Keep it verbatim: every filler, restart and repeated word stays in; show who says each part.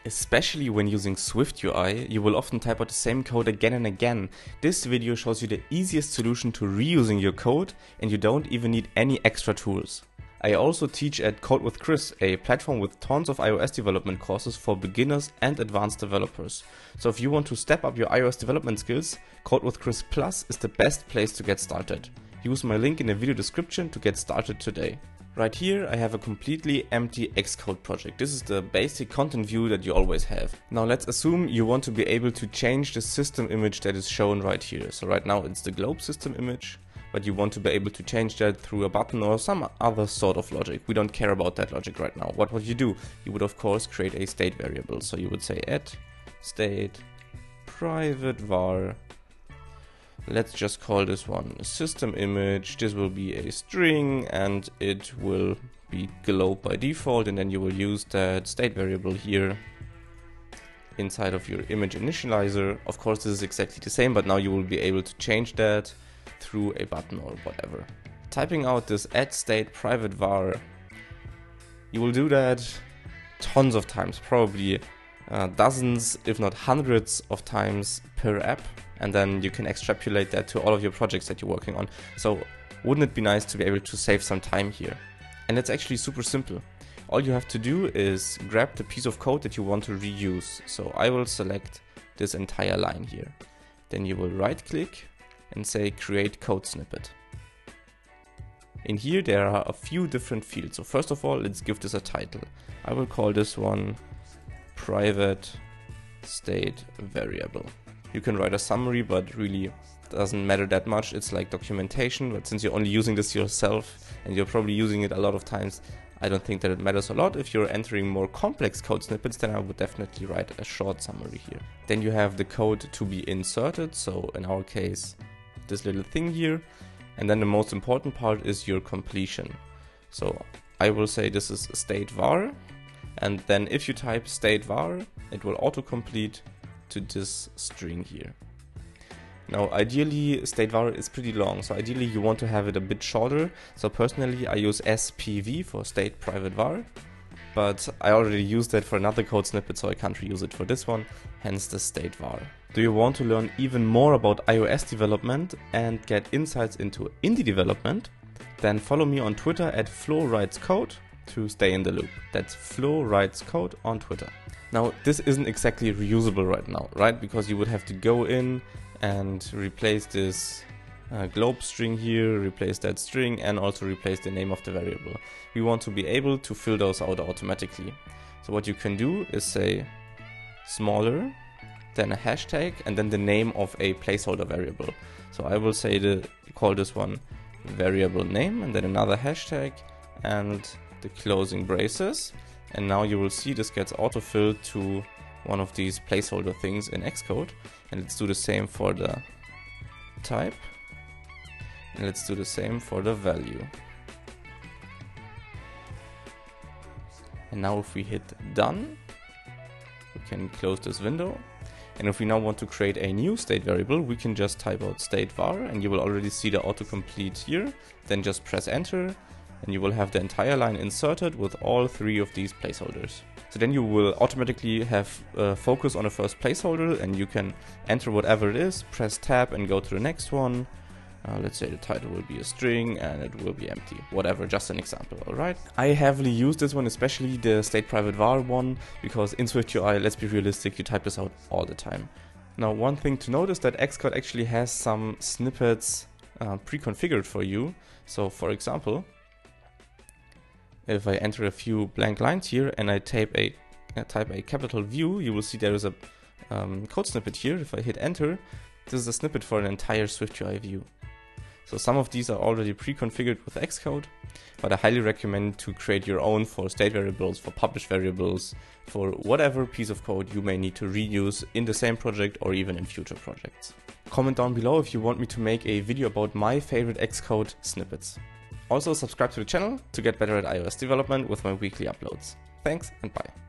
Speaker 1: Especially when using SwiftUI, you will often type out the same code again and again. This video shows you the easiest solution to reusing your code, and you don't even need any extra tools. I also teach at Code with Chris, a platform with tons of iOS development courses for beginners and advanced developers. So if you want to step up your iOS development skills, Code with Chris Plus is the best place to get started. Use my link in the video description to get started today. Right here I have a completely empty Xcode project. This is the basic content view that you always have. Now let's assume you want to be able to change the system image that is shown right here. So right now it's the globe system image, but you want to be able to change that through a button or some other sort of logic. We don't care about that logic right now. What would you do? You would of course create a state variable. So you would say add state private var. Let's just call this one system image. This will be a string and it will be globe by default, and then you will use that state variable here inside of your image initializer. Of course this is exactly the same, but now you will be able to change that through a button or whatever. Typing out this add state private var, you will do that tons of times, probably uh, dozens if not hundreds of times per app. And then you can extrapolate that to all of your projects that you're working on. So wouldn't it be nice to be able to save some time here? And it's actually super simple. All you have to do is grab the piece of code that you want to reuse. So I will select this entire line here. Then you will right click and say create code snippet. In here there are a few different fields. So first of all, let's give this a title. I will call this one private state variable. You can write a summary, but really doesn't matter that much. It's like documentation, but since you're only using this yourself and you're probably using it a lot of times, I don't think that it matters a lot. If you're entering more complex code snippets, then I would definitely write a short summary here. Then you have the code to be inserted. So in our case, this little thing here. And then the most important part is your completion. So I will say this is state var. And then if you type state var, it will autocomplete to this string here. Now ideally state var is pretty long, so ideally you want to have it a bit shorter. So personally I use S P V for state private var, but I already used that for another code snippet, so I can't reuse it for this one, hence the state var. Do you want to learn even more about iOS development and get insights into indie development? Then follow me on Twitter at FloWritesCode to stay in the loop. That's FloWritesCode on Twitter. Now this isn't exactly reusable right now, right? Because you would have to go in and replace this uh, globe string here, replace that string, and also replace the name of the variable. We want to be able to fill those out automatically. So what you can do is say smaller, then a hashtag, and then the name of a placeholder variable. So I will say the call this one variable name, and then another hashtag, and the closing braces. And now you will see this gets autofilled to one of these placeholder things in Xcode. And let's do the same for the type. And let's do the same for the value. And now if we hit done, we can close this window. And if we now want to create a new state variable, we can just type out state var, and you will already see the autocomplete here. Then just press enter, and you will have the entire line inserted with all three of these placeholders. So then you will automatically have uh, focus on a first placeholder, and you can enter whatever it is, press tab and go to the next one. Uh, let's say the title will be a string and it will be empty, whatever, just an example, alright? I heavily use this one, especially the state private var one, because in SwiftUI, let's be realistic, you type this out all the time. Now one thing to note is that Xcode actually has some snippets uh, pre-configured for you. So for example, if I enter a few blank lines here and I type a, uh, type a capital view, you will see there is a um, code snippet here. If I hit enter, this is a snippet for an entire SwiftUI view. So some of these are already pre-configured with Xcode, but I highly recommend to create your own for state variables, for publish variables, for whatever piece of code you may need to reuse in the same project or even in future projects. Comment down below if you want me to make a video about my favorite Xcode snippets. Also subscribe to the channel to get better at iOS development with my weekly uploads. Thanks and bye.